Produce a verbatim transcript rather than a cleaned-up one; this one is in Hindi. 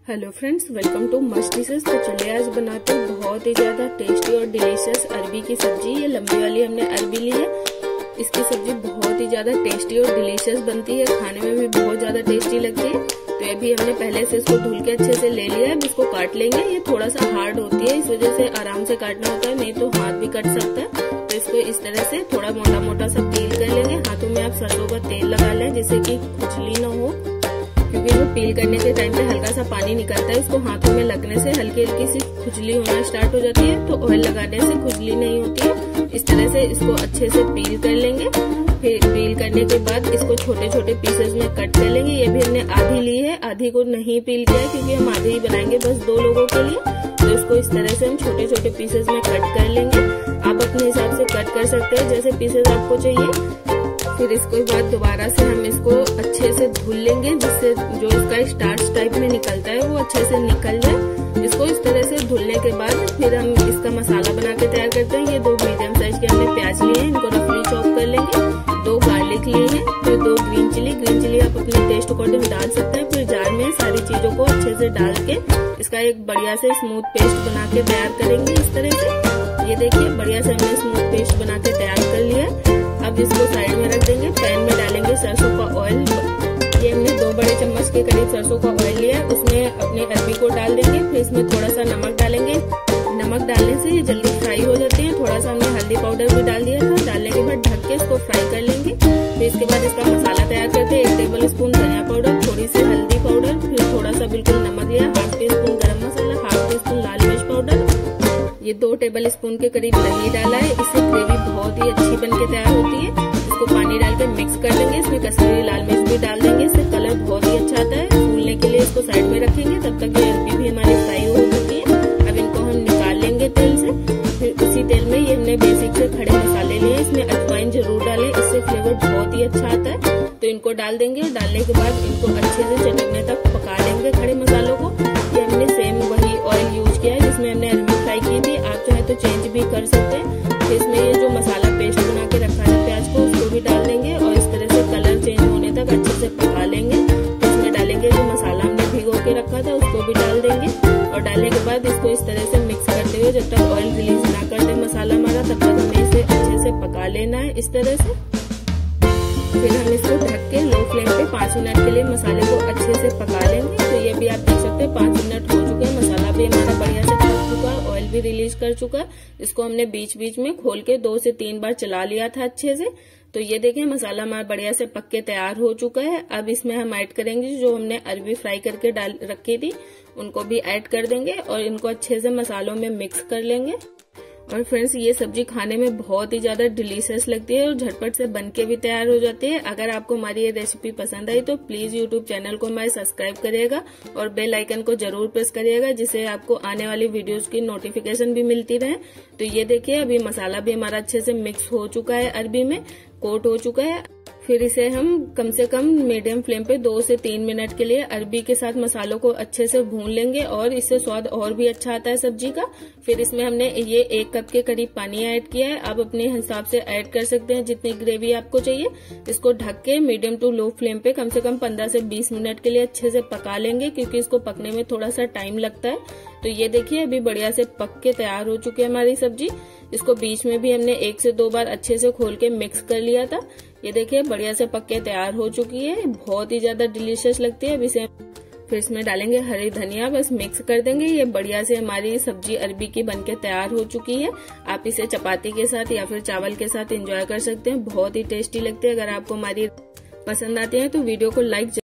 Hello friends, welcome to must dishes. तो चलिए आज बनाते हैं बहुत ही ज्यादा टेस्टी और डिलीशियस अरबी की सब्जी। ये लंबी वाली हमने अरबी ली है। इसकी सब्जी बहुत ही ज्यादा टेस्टी और डिलीशियस बनती है, खाने में भी बहुत ज्यादा टेस्टी लगती है। तो अभी हमने पहले से इसको धुल के अच्छे से ले लिया है। अब इसको काट लेंगे। ये थोड़ा सा हार्ड होती है, इस वजह से आराम से काटना होता है, नहीं तो हाथ भी कट सकता है। तो इसको इस तरह से थोड़ा मोटा मोटा सा पील कर लेंगे। हाथों में आप सरसों का तेल लगा लें जिससे कि खुजली न हो, क्योंकि वो पील करने के टाइम पे हल्का सा पानी निकलता है। इसको हाथों में लगने से हल्की हल्की सी खुजली होना स्टार्ट हो जाती है। तो ऑयल लगाने से खुजली नहीं होती है। इस तरह से इसको अच्छे से पील कर लेंगे। फिर पील करने के बाद इसको छोटे छोटे पीसेस में कट कर लेंगे। ये भी हमने आधी ली है, आधी को नहीं पील किया है क्योंकि हम आधी ही बनाएंगे बस दो लोगों के लिए। तो इसको इस तरह से हम छोटे छोटे पीसेस में कट कर लेंगे। आप अपने हिसाब से कट कर सकते हैं जैसे पीसेस आपको चाहिए। फिर इसके बाद दोबारा से हम इसको अच्छे से धुल लेंगे, जिससे जो इसका स्टार्च टाइप में निकलता है वो अच्छे से निकल जाए। इसको इस तरह से धुलने के बाद फिर हम इसका मसाला बना के तैयार करते हैं। ये दो मीडियम साइज के हमने प्याज लिए हैं, इनको रफली चॉप कर लेंगे। दो गार्लिक लिए हैं, फिर दो ग्रीन चिली। ग्रीन चिली आप अपने टेस्ट अकॉर्डिंग डाल सकते हैं। फिर जार में सारी चीजों को अच्छे से डाल के इसका एक बढ़िया से स्मूथ पेस्ट बना के तैयार करेंगे इस तरह से। ये देखिए बढ़िया से हमने स्मूथ पेस्ट बना के तैयार कर लिया। अब इसको साइड में रख देंगे। पैन में डालेंगे सरसों का ऑयल। ये हमने दो बड़े चम्मच के करीब सरसों का ऑयल लिया। उसमें अपनी अरबी को डाल देंगे। फिर इसमें थोड़ा सा नमक डालेंगे। नमक डालने से ये जल्दी फ्राई हो जाती है। थोड़ा सा हमने हल्दी पाउडर भी डाल दिया था। डालने के बाद ढक के इसको फ्राई कर लेंगे। फिर इसके बाद इसका मसाला तैयार करते हैं। एक टेबल स्पून धनिया पाउडर, थोड़ी सी हल्दी पाउडर, फिर थोड़ा सा बिल्कुल नमक लिया, half teaspoon garam masala, half teaspoon लाल मिर्च पाउडर। ये दो टेबल स्पून के करीब दही डाला है। इससे ग्रेवी बहुत ही अच्छी बन के तैयार होती है। इसको पानी डाल के मिक्स कर देंगे। इसमें कश्मीरी लाल मिर्च भी डाल देंगे, इससे कलर बहुत ही अच्छा आता है। फूलने के लिए इसको साइड में रखेंगे। तब तक ये अरबी भी हमारी फ्राई हो चुकी है। अब इनको हम निकाल लेंगे तेल से। फिर उसी तेल में ये हमने बेसिक से खड़े मसाले लिए। इसमें अजवाइन जरूर डालें, इससे फ्लेवर बहुत ही अच्छा आता है। तो इनको डाल देंगे। डालने के बाद इनको अच्छे से चटकने तक पका लेंगे खड़े मसालों को। ये हमने सेम वही ऑयल यूज किया है जिसमें हमने अरबी फ्राई की थी। आप चाहे तो चेंज भी कर सकते हैं। फिर इसमें ये जो मसाला पेस्ट बना के रखा है प्याज को, उसको भी डाल देंगे और इस तरह से कलर चेंज होने तक अच्छे से पका लेंगे। तो इसमें डालेंगे जो मसाला हमने भिगो के रखा था उसको भी डाल देंगे। और डालने के बाद इसको इस तरह से मिक्स करते हुए जब तक ऑयल रिलीज ना कर दे मसाला हमारा, तब तक हमें इसे अच्छे से पका लेना है इस तरह से। फिर हम इसको ढक के लो फ्लेम पे पाँच मिनट के लिए मसाले को अच्छे से पका लेंगे। तो ये भी आप देख सकते हैं पाँच मिनट हो चुके हैं। मसाला भी हमारा बढ़िया से पक चुका है, ऑयल भी रिलीज कर चुका है। इसको हमने बीच बीच में खोल के दो से तीन बार चला लिया था अच्छे से। तो ये देखें मसाला हमारा बढ़िया से पक के तैयार हो चुका है। अब इसमें हम ऐड करेंगे जो हमने अरबी फ्राई करके डाल रखी थी, उनको भी ऐड कर देंगे और इनको अच्छे से मसालों में मिक्स कर लेंगे। और फ्रेंड्स, ये सब्जी खाने में बहुत ही ज्यादा डिलीशियस लगती है और झटपट से बन के भी तैयार हो जाती है। अगर आपको हमारी ये रेसिपी पसंद आई तो प्लीज यूट्यूब चैनल को हमारे सब्सक्राइब करिएगा और बेल आइकन को जरूर प्रेस करिएगा, जिससे आपको आने वाली वीडियोस की नोटिफिकेशन भी मिलती रहे। तो ये देखिए अभी मसाला भी हमारा अच्छे से मिक्स हो चुका है, अरबी में कोट हो चुका है। फिर इसे हम कम से कम मीडियम फ्लेम पे दो से तीन मिनट के लिए अरबी के साथ मसालों को अच्छे से भून लेंगे और इससे स्वाद और भी अच्छा आता है सब्जी का। फिर इसमें हमने ये एक कप के करीब पानी ऐड किया है। आप अपने हिसाब से ऐड कर सकते हैं जितनी ग्रेवी आपको चाहिए। इसको ढक के मीडियम टू लो फ्लेम पे कम से कम पंद्रह से बीस मिनट के लिए अच्छे से पका लेंगे, क्योंकि इसको पकने में थोड़ा सा टाइम लगता है। तो ये देखिए अभी बढ़िया से पक के तैयार हो चुकी है हमारी सब्जी। इसको बीच में भी हमने एक से दो बार अच्छे से खोल के मिक्स कर लिया था। ये देखिए बढ़िया से पक के तैयार हो चुकी है, बहुत ही ज्यादा डिलीशियस लगती है। अब इसे फिर इसमें डालेंगे हरी धनिया, बस मिक्स कर देंगे। ये बढ़िया से हमारी सब्जी अरबी की बनके तैयार हो चुकी है। आप इसे चपाती के साथ या फिर चावल के साथ एंजॉय कर सकते हैं, बहुत ही टेस्टी लगती है। अगर आपको हमारी पसंद आती है तो वीडियो को लाइक